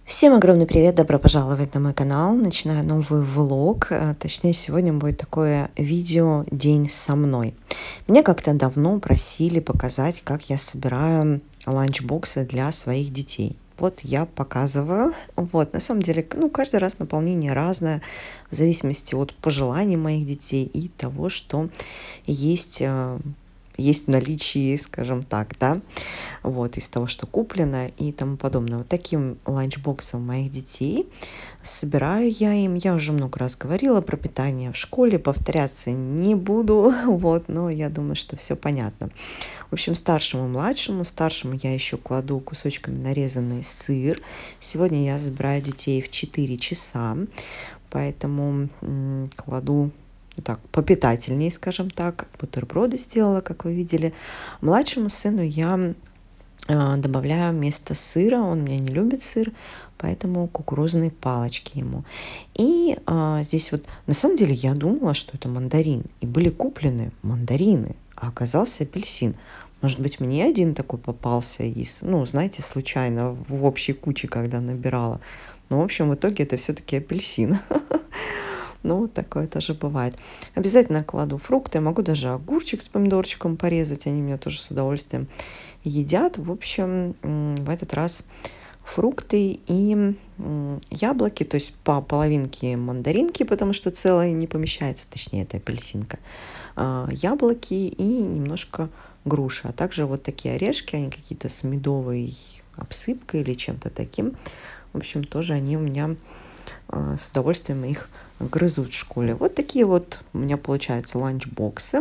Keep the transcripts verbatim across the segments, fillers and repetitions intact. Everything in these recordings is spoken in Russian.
Всем огромный привет, добро пожаловать на мой канал. Начинаю новый влог, а, точнее сегодня будет такое видео «День со мной». Меня как-то давно просили показать, как я собираю ланчбоксы для своих детей. Вот я показываю. Вот, на самом деле, ну, каждый раз наполнение разное, в зависимости от пожеланий моих детей и того, что есть, а, есть в наличии, скажем так, да. Вот, из того, что куплено и тому подобное. Вот таким ланчбоксом моих детей собираю я им. Я уже много раз говорила про питание в школе, повторяться не буду, вот, но я думаю, что все понятно. В общем, старшему и младшему. Старшему я еще кладу кусочками нарезанный сыр. Сегодня я забираю детей в четыре часа, поэтому м, кладу ну так, попитательнее, скажем так. Бутерброды сделала, как вы видели. Младшему сыну я а, добавляю вместо сыра, он у меня не любит сыр, поэтому кукурузные палочки ему. И а, здесь вот, на самом деле, я думала, что это мандарин. И были куплены мандарины, а оказался апельсин. Может быть, мне один такой попался из, ну, знаете, случайно в общей куче, когда набирала. Но, в общем, в итоге это все-таки апельсин. Ну, вот такое тоже бывает. Обязательно кладу фрукты. Я могу даже огурчик с помидорчиком порезать. Они меня тоже с удовольствием едят. В общем, в этот раз фрукты и яблоки. То есть по половинке мандаринки, потому что целая не помещается. Точнее, это апельсинка. Яблоки и немножко груши. А также вот такие орешки. Они какие-то с медовой обсыпкой или чем-то таким. В общем, тоже они у меня с удовольствием их грызут в школе. Вот такие вот у меня получаются ланчбоксы.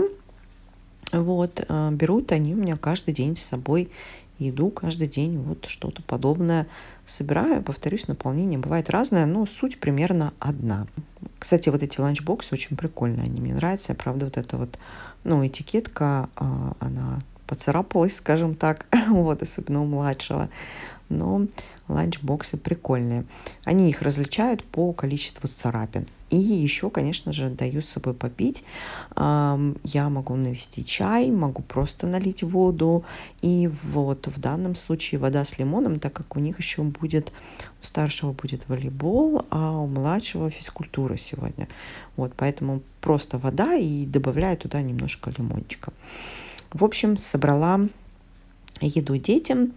Вот, берут они у меня каждый день с собой еду, каждый день вот что-то подобное собираю. Повторюсь, наполнение бывает разное, но суть примерно одна. Кстати, вот эти ланчбоксы очень прикольные, они мне нравятся. Правда, вот эта вот, ну, этикетка, она поцарапалась, скажем так, вот, особенно у младшего. Но ланчбоксы прикольные. Они их различают по количеству царапин. И еще, конечно же, даю с собой попить. Я могу навести чай, могу просто налить воду. И вот в данном случае вода с лимоном, так как у них еще будет, у старшего будет волейбол, а у младшего физкультура сегодня. Вот, поэтому просто вода и добавляю туда немножко лимончика. В общем, собрала еду детям.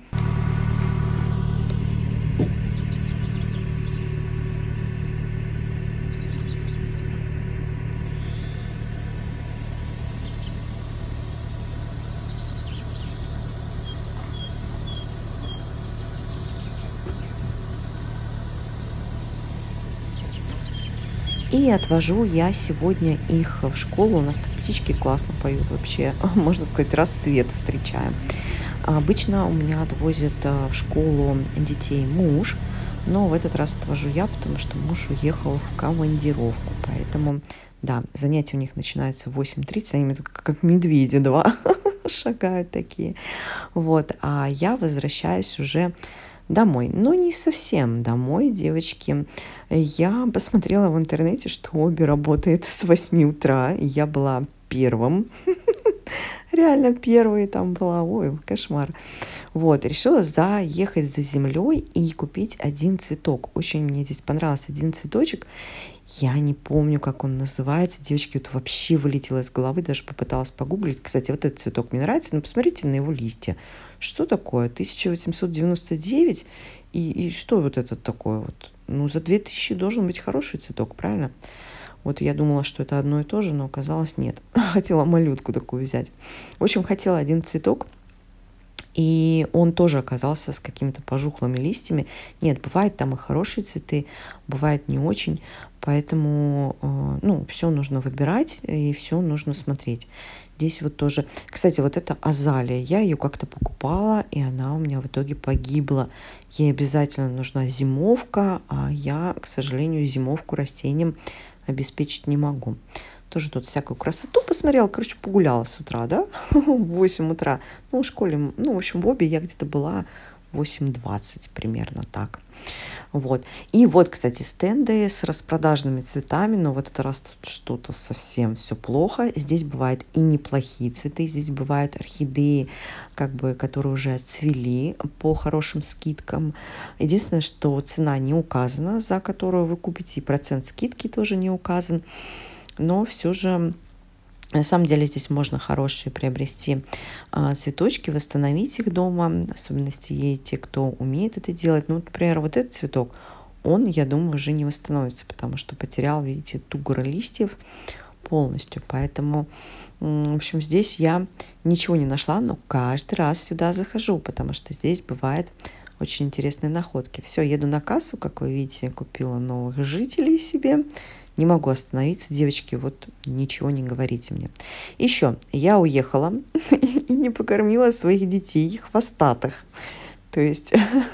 И отвожу я сегодня их в школу. У нас так птички классно поют вообще. Можно сказать, рассвет встречаем. Обычно у меня отвозит в школу детей муж. Но в этот раз отвожу я, потому что муж уехал в командировку. Поэтому, да, занятия у них начинаются в восемь тридцать. Они как медведи два шагают такие. Вот. А я возвращаюсь уже домой. Но не совсем домой, девочки. Я посмотрела в интернете, что обе работает с восьми утра. И я была первым. Реально первой там была. Ой, кошмар. Вот, решила заехать за землей и купить один цветок. Очень мне здесь понравился один цветочек. Я не помню, как он называется. Девочки, вот вообще вылетело из головы. Даже попыталась погуглить. Кстати, вот этот цветок мне нравится. Но посмотрите на его листья. Что такое? тысяча восемьсот девяносто девять. И, и что вот это такое? Вот? Ну, за две тысячи должен быть хороший цветок, правильно? Вот я думала, что это одно и то же, но оказалось нет. Хотела малютку такую взять. В общем, хотела один цветок. И он тоже оказался с какими-то пожухлыми листьями. Нет, бывает там и хорошие цветы, бывает не очень. Поэтому, ну, все нужно выбирать и все нужно смотреть. Здесь вот тоже... Кстати, вот это азалия. Я ее как-то покупала, и она у меня в итоге погибла. Ей обязательно нужна зимовка, а я, к сожалению, зимовку растениям обеспечить не могу. Тоже тут всякую красоту посмотрела. Короче, погуляла с утра, да? В восемь утра. Ну, в школе, ну, в общем, в обе я где-то была восемь двадцать примерно так. Вот. И вот, кстати, стенды с распродажными цветами, но в этот раз тут что-то совсем все плохо. Здесь бывают и неплохие цветы, здесь бывают орхидеи, как бы, которые уже отцвели по хорошим скидкам. Единственное, что цена не указана, за которую вы купите, и процент скидки тоже не указан. Но все же на самом деле здесь можно хорошие приобрести а, цветочки, восстановить их дома, в особенности те, кто умеет это делать. Ну, например, вот этот цветок, он, я думаю, уже не восстановится, потому что потерял, видите, тугры листьев полностью. Поэтому, в общем, здесь я ничего не нашла, но каждый раз сюда захожу, потому что здесь бывает очень интересные находки. Все, еду на кассу, как вы видите, купила новых жителей себе. Не могу остановиться, девочки, вот ничего не говорите мне. Еще, я уехала и не покормила своих детей хвостатых. То есть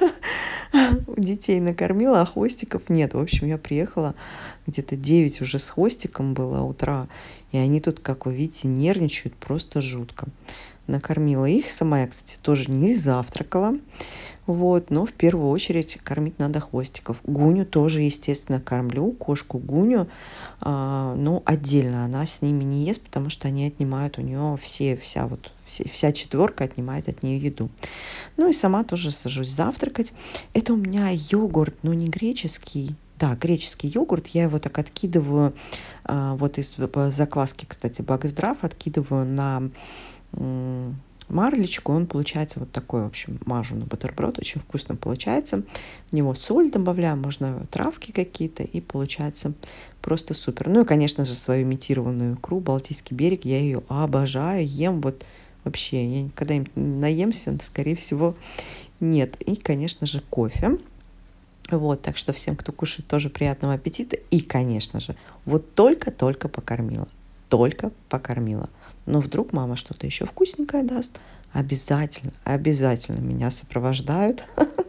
детей накормила, а хвостиков нет. В общем, я приехала, где-то девять уже с хвостиком было утра, и они тут, как вы видите, нервничают просто жутко. Накормила их, сама я, кстати, тоже не завтракала. Вот, но в первую очередь кормить надо хвостиков. Гуню тоже, естественно, кормлю, кошку Гуню, а, но отдельно она с ними не ест, потому что они отнимают у нее все, вся вот, все, вся четверка отнимает от нее еду. Ну и сама тоже сажусь завтракать. Это у меня йогурт, но не греческий. Да, греческий йогурт, я его так откидываю, а, вот из закваски, кстати, Благоздрав, откидываю на марлечку, он получается вот такой, в общем, мажу на бутерброд, очень вкусно получается. В него соль добавляю, можно травки какие-то, и получается просто супер. Ну и, конечно же, свою имитированную икру, Балтийский берег, я ее обожаю, ем вот вообще, я никогда им наемся, скорее всего, нет. И, конечно же, кофе. Вот, так что всем, кто кушает, тоже приятного аппетита. И, конечно же, вот только-только покормила, только покормила. Но вдруг мама что-то еще вкусненькое даст, обязательно, обязательно меня сопровождают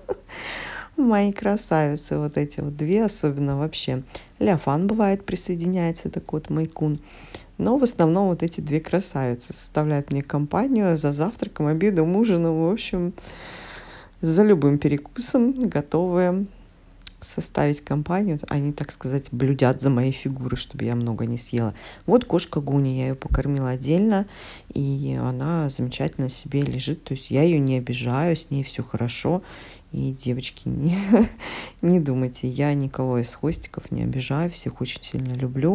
мои красавицы, вот эти вот две, особенно вообще. Ляфан бывает присоединяется, такой вот Майкун. Но в основном вот эти две красавицы составляют мне компанию за завтраком, обедом, ужином, в общем, за любым перекусом готовые составить компанию. Они, так сказать, блюдят за моей фигурой, чтобы я много не съела. Вот кошка Гуни, я ее покормила отдельно, и она замечательно себе лежит. То есть я ее не обижаю, с ней все хорошо. И, девочки, не, не думайте, я никого из хвостиков не обижаю, всех очень сильно люблю.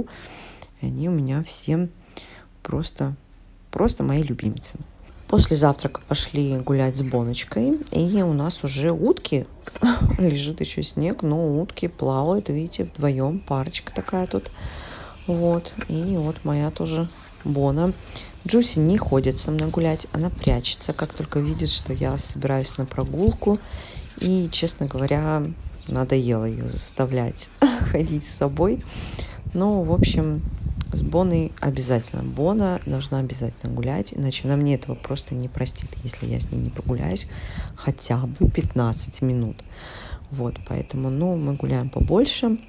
И они у меня все просто, просто мои любимцы. После завтрака пошли гулять с Боночкой, и у нас уже утки, лежит еще снег, но утки плавают, видите, вдвоем, парочка такая тут. Вот, и вот моя тоже Бона. Джуси не ходит со мной гулять, она прячется, как только видит, что я собираюсь на прогулку. И, честно говоря, надоело ее заставлять ходить с собой. Ну, в общем, с Боной обязательно. Бона должна обязательно гулять, иначе она мне этого просто не простит, если я с ней не прогуляюсь хотя бы пятнадцать минут. Вот, поэтому, ну, мы гуляем побольше.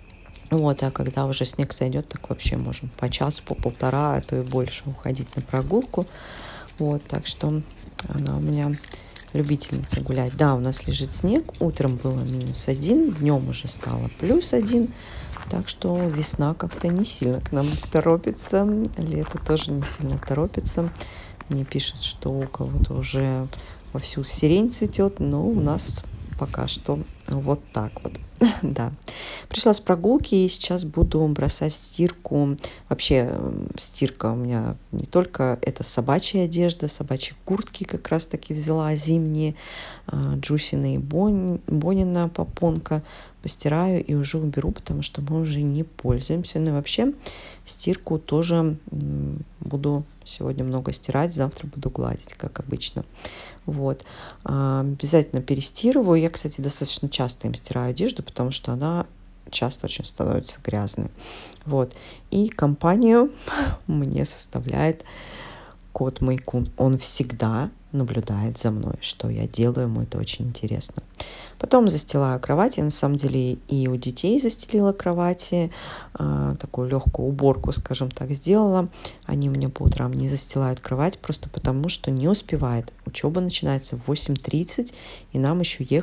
Вот, а когда уже снег сойдет, так вообще можем по часу, по полтора, а то и больше уходить на прогулку. Вот, так что она у меня любительница гулять. Да, у нас лежит снег, утром было минус один, днем уже стало плюс один. Так что весна как-то не сильно к нам торопится, лето тоже не сильно торопится. Мне пишут, что у кого-то уже вовсю сирень цветет, но у нас пока что вот так вот. Да. Пришла с прогулки и сейчас буду бросать в стирку. Вообще стирка у меня не только это собачья одежда, собачьи куртки как раз таки взяла зимние, Джусина и Бон, Бонина попонка. Постираю и уже уберу, потому что мы уже не пользуемся. Ну и вообще стирку тоже буду сегодня много стирать, завтра буду гладить, как обычно. Вот. Обязательно перестирываю. Я, кстати, достаточно часто им стираю одежду, потому что она часто очень становится грязной. Вот. И компанию мне составляет кот Майкун. Он всегда наблюдает за мной, что я делаю, ему это очень интересно. Потом застилаю кровать. Я на самом деле и у детей застелила кровати, э, такую легкую уборку, скажем так, сделала. Они у меня по утрам не застилают кровать, просто потому что не успевает. Учеба начинается в восемь тридцать, и нам еще ехать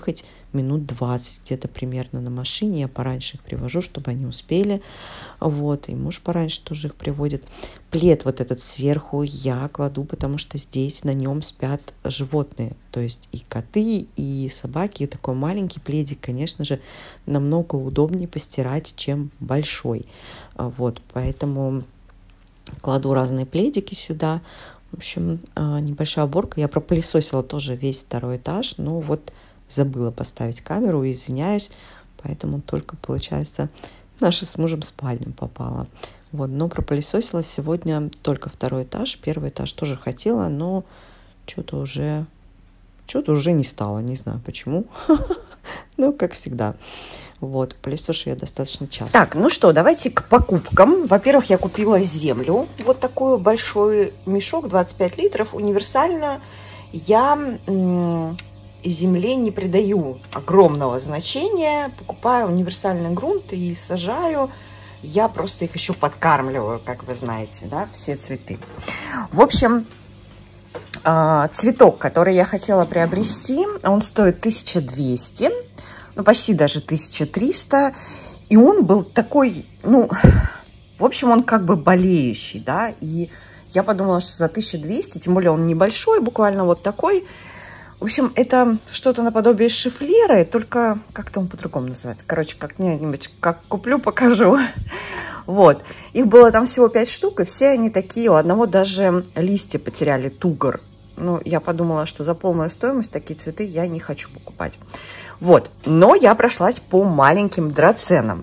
минут двадцать где-то примерно на машине. Я пораньше их привожу, чтобы они успели. Вот, и муж пораньше тоже их приводит. Плед вот этот сверху я кладу, потому что здесь на нем спят животные. То есть и коты, и собаки. И такой маленький пледик, конечно же, намного удобнее постирать, чем большой. Вот, поэтому кладу разные пледики сюда. В общем, небольшая уборка. Я пропылесосила тоже весь второй этаж, но вот забыла поставить камеру, извиняюсь, поэтому только, получается, наша с мужем спальня попала. Вот, но пропылесосила сегодня только второй этаж. Первый этаж тоже хотела, но что-то уже, что-то уже не стало, не знаю почему. Ну, как всегда. Вот, пылесошу я достаточно часто. Так, ну что, давайте к покупкам. Во-первых, я купила землю. Вот такой большой мешок, двадцать пять литров, универсально. Я земле не придаю огромного значения. Покупаю универсальный грунт и сажаю. Я просто их еще подкармливаю, как вы знаете, да, все цветы. В общем, цветок, который я хотела приобрести, он стоит тысяча двести. Ну, почти даже тысяча триста, и он был такой, ну, в общем, он как бы болеющий, да, и я подумала, что за тысячу двести, тем более он небольшой, буквально вот такой, в общем, это что-то наподобие шифлера, только как-то он по-другому называется, короче, как-нибудь, как куплю, покажу, вот, их было там всего пять штук, и все они такие, у одного даже листья потеряли, тугор, ну, я подумала, что за полную стоимость такие цветы я не хочу покупать. Вот, но я прошлась по маленьким драценам.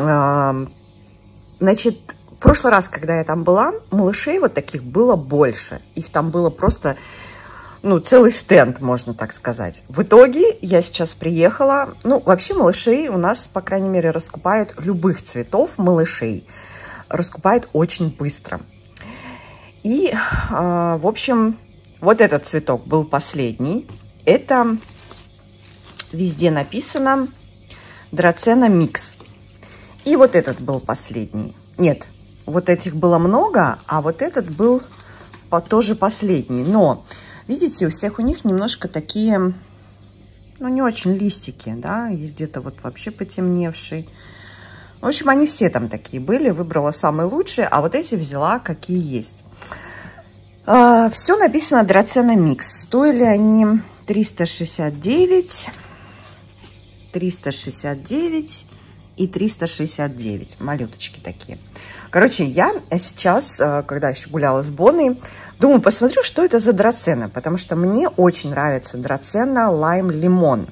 Значит, в прошлый раз, когда я там была, малышей вот таких было больше. Их там было просто, ну, целый стенд, можно так сказать. В итоге я сейчас приехала, ну, вообще малышей у нас, по крайней мере, раскупают любых цветов малышей. Раскупают очень быстро. И, в общем, вот этот цветок был последний. Это... Везде написано драцена микс. И вот этот был последний. Нет, вот этих было много, а вот этот был тоже последний. Но, видите, у всех у них немножко такие, ну, не очень листики, да, есть где-то вот вообще потемневший. В общем, они все там такие были. Выбрала самые лучшие, а вот эти взяла, какие есть. А, все написано драцена микс. Стоили они триста шестьдесят девять. триста шестьдесят девять и триста шестьдесят девять. Малюточки такие. Короче, я сейчас, когда еще гуляла с Бонной, думаю, посмотрю, что это за драцена. Потому что мне очень нравится драцена Lime Lemon.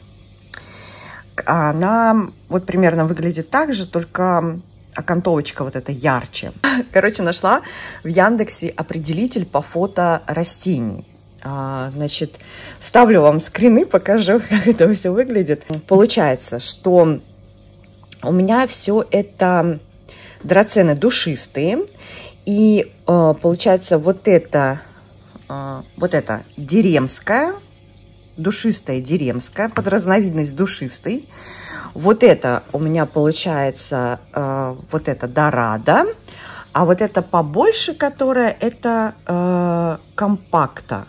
Она вот примерно выглядит так же, только окантовочка вот эта ярче. Короче, нашла в Яндексе определитель по фото растений. А, значит, ставлю вам скрины, покажу, как это все выглядит. Получается, что у меня все это драцены душистые. И а, получается, вот это, а, вот это деремская, душистая деремская, под разновидность душистой. Вот это у меня получается, а, вот это дорадо. А вот это побольше, которая, это а, компакта.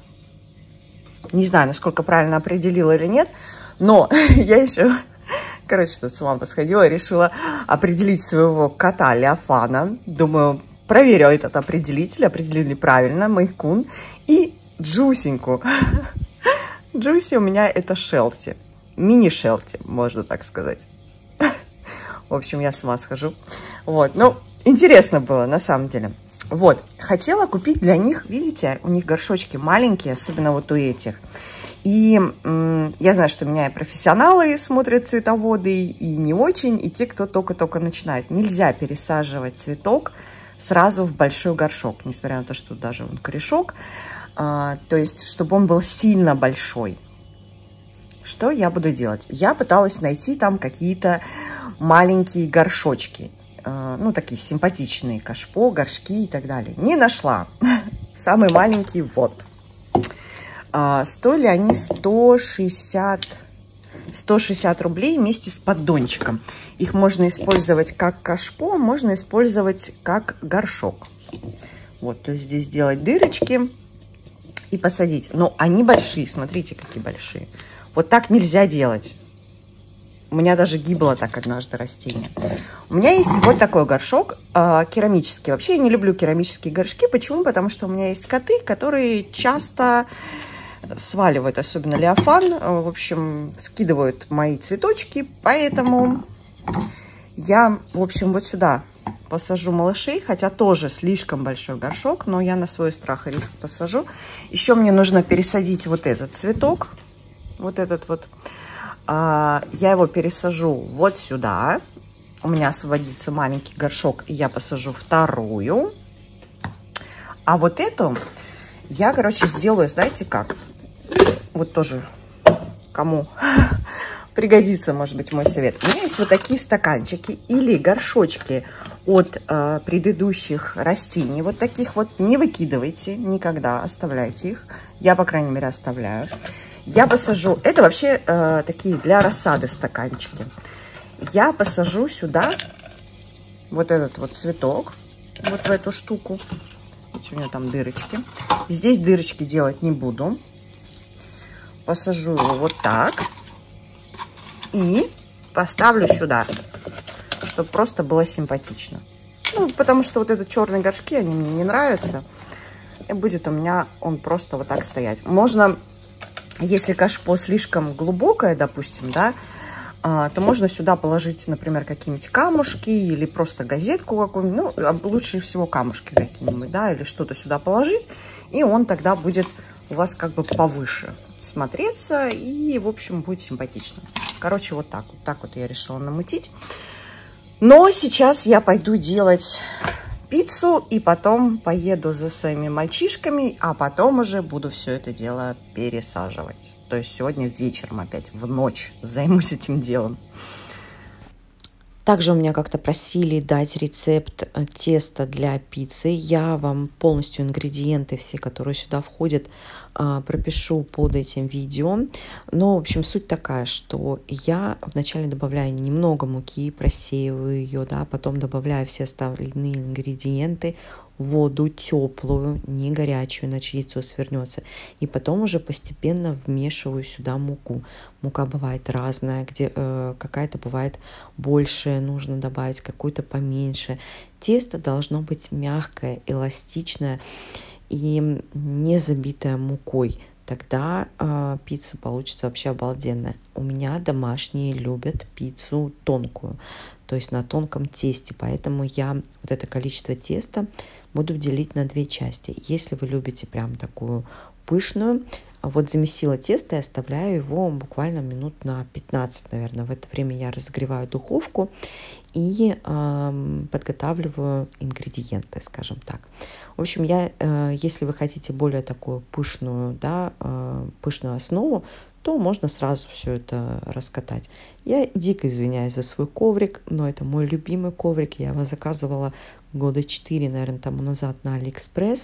Не знаю, насколько правильно определила или нет, но я еще, короче, что с ума посходила, решила определить своего кота Леофана. Думаю, проверю этот определитель, определили правильно, Мэйкун. И Джусеньку. Джуси у меня это Шелти, мини-Шелти, можно так сказать. В общем, я с ума схожу. Вот, ну, интересно было, на самом деле. Вот, хотела купить для них, видите, у них горшочки маленькие, особенно вот у этих. И м, я знаю, что меня и профессионалы смотрят цветоводы, и не очень, и те, кто только-только начинает. Нельзя пересаживать цветок сразу в большой горшок, несмотря на то, что даже он корешок. А, то есть, чтобы он был сильно большой. Что я буду делать? Я пыталась найти там какие-то маленькие горшочки. Ну, такие симпатичные кашпо, горшки и так далее. Не нашла. Самый маленький вот. А, стоили они сто шестьдесят рублей вместе с поддончиком. Их можно использовать как кашпо, можно использовать как горшок. Вот, то есть здесь сделать дырочки и посадить. Но они большие, смотрите, какие большие. Вот так нельзя делать. У меня даже гибло так однажды растение. У меня есть вот такой горшок, э, керамический. Вообще я не люблю керамические горшки. Почему? Потому что у меня есть коты, которые часто сваливают, особенно леофан. В общем, скидывают мои цветочки. Поэтому я, в общем, вот сюда посажу малышей. Хотя тоже слишком большой горшок, но я на свой страх и риск посажу. Еще мне нужно пересадить вот этот цветок. Вот этот вот. Я его пересажу вот сюда. У меня освободится маленький горшок, и я посажу вторую. А вот эту я, короче, сделаю, знаете как? Вот тоже кому пригодится, может быть, мой совет. У меня есть вот такие стаканчики или горшочки от э, предыдущих растений. Вот таких вот не выкидывайте никогда, оставляйте их. Я, по крайней мере, оставляю. Я посажу, это вообще э, такие для рассады стаканчики. Я посажу сюда вот этот вот цветок, вот в эту штуку. У меня там дырочки. Здесь дырочки делать не буду. Посажу его вот так. И поставлю сюда, чтобы просто было симпатично. Ну, потому что вот эти черные горшки, они мне не нравятся. И будет у меня он просто вот так стоять. Можно... Если кашпо слишком глубокое, допустим, да, то можно сюда положить, например, какие-нибудь камушки или просто газетку какую-нибудь. Ну, лучше всего камушки какие-нибудь, да, или что-то сюда положить. И он тогда будет у вас как бы повыше смотреться и, в общем, будет симпатично. Короче, вот так вот, так вот я решила намутить. Но сейчас я пойду делать пиццу и потом поеду за своими мальчишками, а потом уже буду все это дело пересаживать. То есть сегодня вечером опять, в ночь займусь этим делом. Также у меня как-то просили дать рецепт теста для пиццы. Я вам полностью ингредиенты все, которые сюда входят, пропишу под этим видео. Но, в общем, суть такая, что я вначале добавляю немного муки, просеиваю ее, да, потом добавляю все остальные ингредиенты, воду теплую, не горячую, иначе яйцо свернется. И потом уже постепенно вмешиваю сюда муку. Мука бывает разная, где э, какая-то бывает больше, нужно добавить какую-то поменьше. Тесто должно быть мягкое, эластичное и не забитое мукой. Тогда э, пицца получится вообще обалденная. У меня домашние любят пиццу тонкую, то есть на тонком тесте. Поэтому я вот это количество теста буду делить на две части. Если вы любите прям такую пышную, вот замесила тесто и оставляю его буквально минут на пятнадцать, наверное. В это время я разогреваю духовку и э, подготавливаю ингредиенты, скажем так. В общем, я, э, если вы хотите более такую пышную, да, э, пышную основу, то можно сразу все это раскатать. Я дико извиняюсь за свой коврик, но это мой любимый коврик. Я его заказывала года четыре, наверное, тому назад на Алиэкспресс.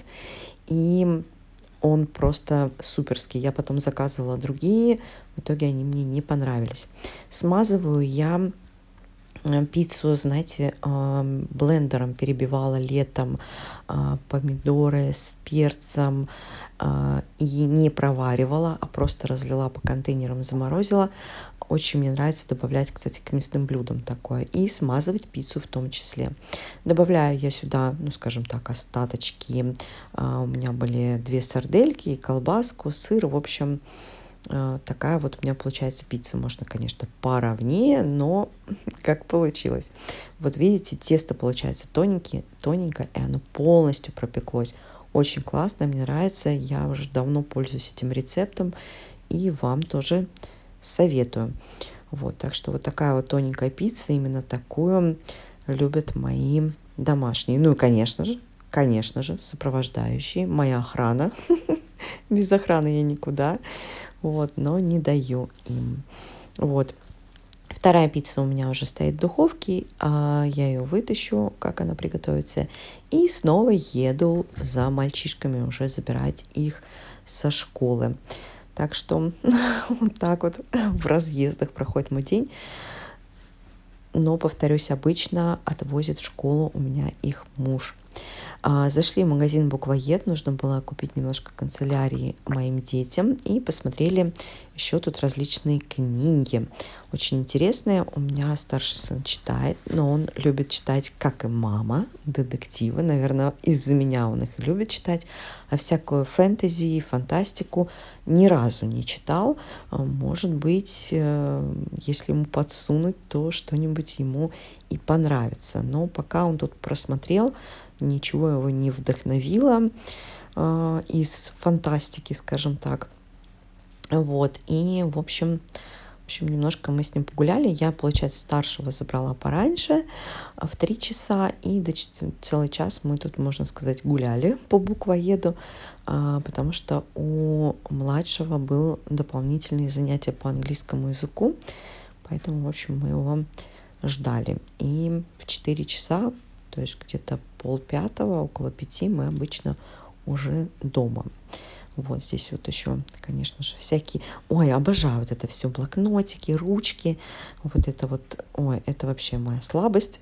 И он просто суперский. Я потом заказывала другие, в итоге они мне не понравились. Смазываю я пиццу, знаете, блендером перебивала летом помидоры с перцем и не проваривала, а просто разлила по контейнерам, заморозила. Очень мне нравится добавлять, кстати, к мясным блюдам такое. И смазывать пиццу в том числе. Добавляю я сюда, ну, скажем так, остаточки. У меня были две сардельки, колбаску, сыр. В общем, такая вот у меня получается пицца. Можно, конечно, поровнее, но как получилось. Вот видите, тесто получается тоненькое, тоненькое, и оно полностью пропеклось. Очень классно, мне нравится. Я уже давно пользуюсь этим рецептом и вам тоже советую. Вот, так что вот такая вот тоненькая пицца, именно такую любят мои домашние. Ну и, конечно же, конечно же, сопровождающие, моя охрана. Без охраны я никуда. Вот, но не даю им. Вот. Вторая пицца у меня уже стоит в духовке, а я ее вытащу, как она приготовится, и снова еду за мальчишками уже забирать их со школы. Так что вот так вот в разъездах проходит мой день. Но, повторюсь, обычно отвозит в школу у меня их муж. А, Зашли в магазин «Буквоед», нужно было купить немножко канцелярии моим детям, и посмотрели еще тут различные книги. Очень интересные. У меня старший сын читает, но он любит читать, как и мама, детективы. Наверное, из-за меня он их любит читать. А всякую фэнтези и фантастику ни разу не читал. А, Может быть, э, если ему подсунуть, то что-нибудь ему и понравится. Но пока он тут просмотрел, ничего его не вдохновило э, из фантастики, скажем так. Вот, и, в общем, в общем, немножко мы с ним погуляли. Я, получается, старшего забрала пораньше, в три часа, и до чет- целый час мы тут, можно сказать, гуляли по буквоеду, а, потому что у младшего был дополнительные занятия по английскому языку, поэтому, в общем, мы его ждали. И в четыре часа, то есть где-то полпятого, около пяти, мы обычно уже дома. Вот здесь вот еще, конечно же, всякие... Ой, обожаю вот это все, блокнотики, ручки. Вот это вот... Ой, это вообще моя слабость.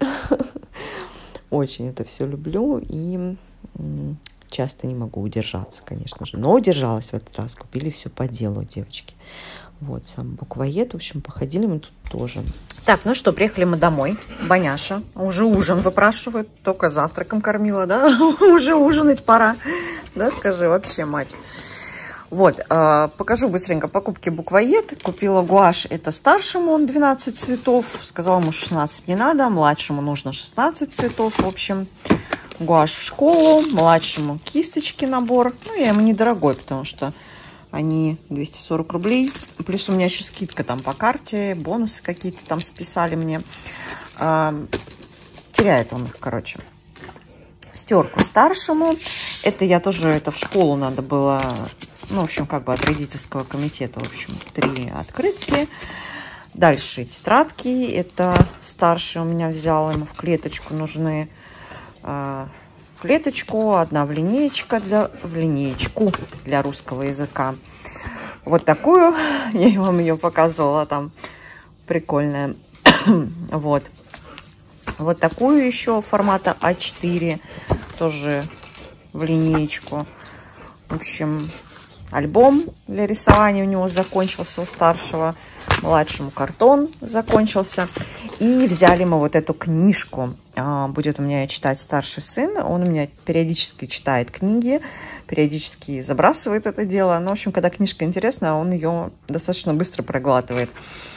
Очень это все люблю и м, часто не могу удержаться, конечно же. Но удержалась в этот раз. Купили все по делу, девочки. Вот сам буквоед. В общем, походили мы тут тоже. Так, ну что, приехали мы домой. Боняша уже ужин выпрашивает. Только завтраком кормила, да? Уже ужинать пора. Да, скажи, вообще, мать. Вот, э, покажу быстренько покупки буквоед. Купила гуашь, это старшему, он двенадцать цветов. Сказала ему шестнадцать не надо, младшему нужно шестнадцать цветов. В общем, гуашь в школу, младшему кисточки набор. Ну, я ему недорогой, потому что они двести сорок рублей. Плюс у меня еще скидка там по карте, бонусы какие-то там списали мне. Э, теряет он их, короче. Стерку старшему. Это я тоже, это в школу надо было, ну, в общем, как бы от родительского комитета, в общем, три открытки. Дальше тетрадки. Это старший у меня взял, ему в клеточку нужны, э, в клеточку, одна в линеечка для, в линеечку для русского языка. Вот такую. Я вам ее показывала, там прикольная. Вот. Вот такую еще формата а четыре, тоже в линеечку. В общем, альбом для рисования у него закончился, у старшего. Младшему картон закончился. И взяли мы вот эту книжку. Будет у меня читать старший сын. Он у меня периодически читает книги, периодически забрасывает это дело. Но, в общем, когда книжка интересная, он ее достаточно быстро проглатывает.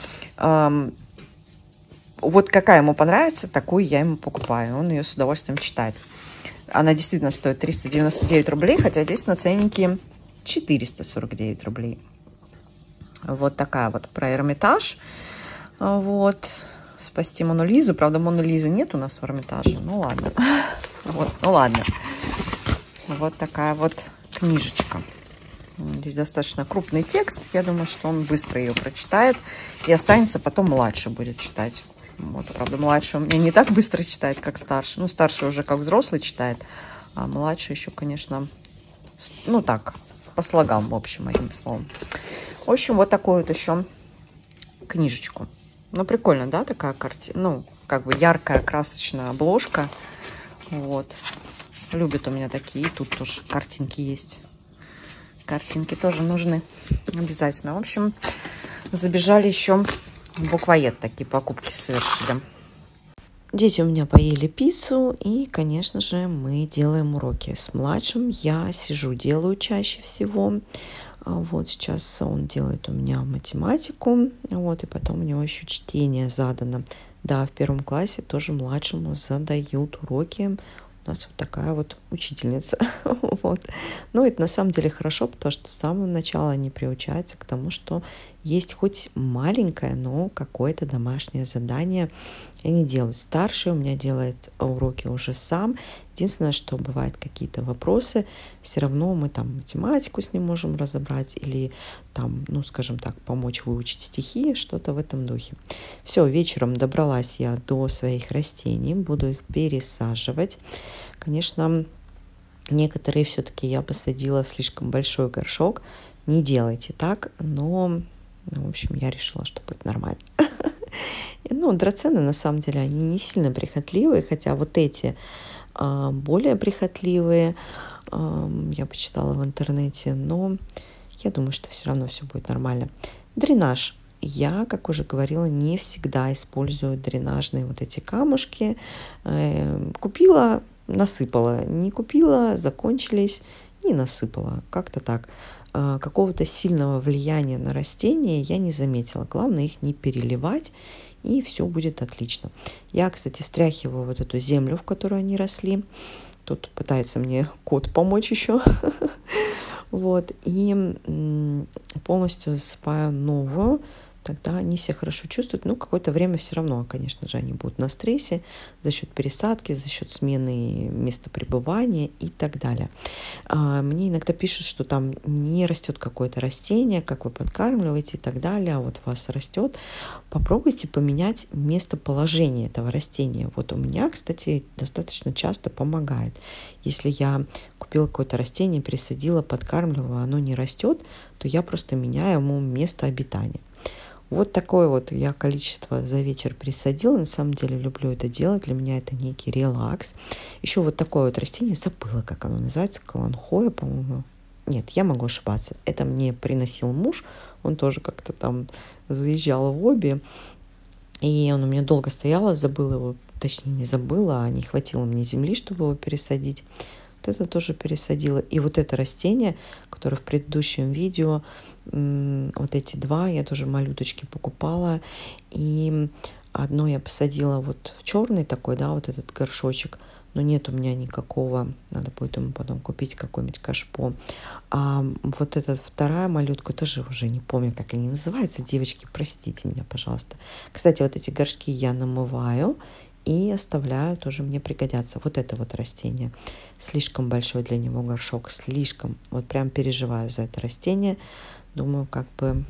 Вот какая ему понравится, такую я ему покупаю. Он ее с удовольствием читает. Она действительно стоит триста девяносто девять рублей, хотя здесь на ценнике четыреста сорок девять рублей. Вот такая вот про Эрмитаж. Вот. Спасти Мону Лизу. Правда, Моны Лизы нет у нас в Эрмитаже. Ну ладно. Вот, ну ладно. Вот такая вот книжечка. Здесь достаточно крупный текст. Я думаю, что он быстро ее прочитает. И останется потом младший будет читать. Вот, правда, младший у меня не так быстро читает, как старший. Ну, старший уже как взрослый читает. А младший еще, конечно, ну так, по слогам, в общем, одним словом. В общем, вот такую вот еще книжечку. Ну, прикольно, да, такая картина. Ну, как бы яркая, красочная обложка. Вот. Любят у меня такие. И тут тоже картинки есть. Картинки тоже нужны обязательно. В общем, забежали еще в буквоед, такие покупки совершили. Дети у меня поели пиццу, и, конечно же, мы делаем уроки. С младшим я сижу, делаю чаще всего. Вот сейчас он делает у меня математику, вот, и потом у него еще чтение задано. Да, в первом классе тоже младшему задают уроки. У нас вот такая вот учительница. Вот. Ну, это на самом деле хорошо, потому что с самого начала они приучаются к тому, что есть хоть маленькое, но какое-то домашнее задание, и они делают. Старший у меня делает уроки уже сам. Единственное, что бывают какие-то вопросы, все равно мы там математику с ним можем разобрать или там, ну, скажем так, помочь выучить стихи, что-то в этом духе. Все, вечером добралась я до своих растений, буду их пересаживать. Конечно, некоторые все-таки я посадила в слишком большой горшок. Не делайте так, но, ну, в общем, я решила, что будет нормально. Ну, драцены, на самом деле, они не сильно прихотливые, хотя вот эти а, более прихотливые, а, я почитала в интернете, но я думаю, что все равно все будет нормально. Дренаж. Я, как уже говорила, не всегда использую дренажные вот эти камушки. Э, Купила, насыпала. Не купила, закончились, не насыпала. Как-то так. А, Какого-то сильного влияния на растения я не заметила. Главное их не переливать, и все будет отлично. Я, кстати, стряхиваю вот эту землю, в которой они росли. Тут пытается мне кот помочь еще. Вот. И м, полностью засыпаю новую. Тогда они себя хорошо чувствуют. Ну, какое-то время все равно, конечно же, они будут на стрессе за счет пересадки, за счет смены места пребывания и так далее. А, Мне иногда пишут, что там не растет какое-то растение, как вы подкармливаете и так далее, а вот у вас растет. Попробуйте поменять местоположение этого растения. Вот у меня, кстати, достаточно часто помогает. Если я купила какое-то растение, пересадила, подкармливаю, оно не растет, то я просто меняю ему место обитания. Вот такое вот я количество за вечер присадила. На самом деле люблю это делать. Для меня это некий релакс. Еще вот такое вот растение, забыла, как оно называется, каланхоя, по-моему. Нет, я могу ошибаться. Это мне приносил муж. Он тоже как-то там заезжал в обе. И он у меня долго стоял, забыла его, точнее не забыла, а не хватило мне земли, чтобы его пересадить. Вот это тоже пересадила. И вот это растение, которое в предыдущем видео, вот эти два я тоже малюточки покупала. И одно я посадила вот в черный такой, да, вот этот горшочек. Но нет у меня никакого. Надо будет ему потом купить какой-нибудь кашпо. А вот эта вторая малютка, тоже уже не помню, как они называются. Девочки, простите меня, пожалуйста. Кстати, вот эти горшки я намываю и оставляю, тоже мне пригодятся. Вот это вот растение. Слишком большой для него горшок, слишком. Вот прям переживаю за это растение. Думаю, как бы,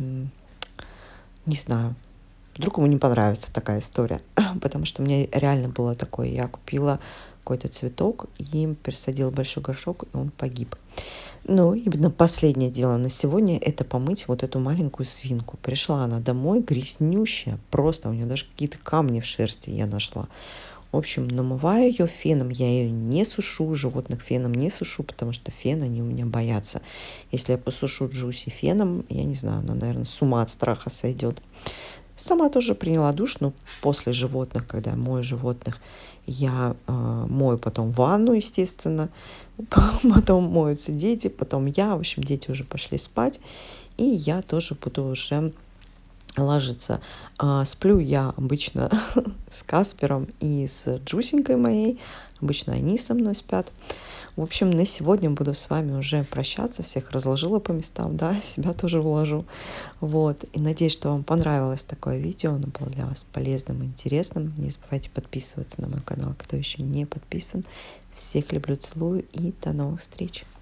не знаю, вдруг ему не понравится такая история. Потому что у меня реально было такое. Я купила какой-то цветок и пересадила большой горшок, и он погиб. Ну, и на последнее дело на сегодня — это помыть вот эту маленькую свинку. Пришла она домой, грязнющая, просто у нее даже какие-то камни в шерсти я нашла. В общем, намываю ее феном, я ее не сушу, животных феном не сушу, потому что фен они у меня боятся. Если я посушу Джуси феном, я не знаю, она, наверное, с ума от страха сойдет. Сама тоже приняла душ, но после животных, когда я мою животных, я э, мою потом ванну, естественно, потом моются дети, потом я, в общем, дети уже пошли спать, и я тоже буду уже ложиться. А, сплю я обычно с Каспером и с Джусенькой моей, обычно они со мной спят. В общем, на сегодня буду с вами уже прощаться. Всех разложила по местам, да, себя тоже уложу. Вот. И надеюсь, что вам понравилось такое видео. Оно было для вас полезным и интересным. Не забывайте подписываться на мой канал, кто еще не подписан. Всех люблю, целую и до новых встреч.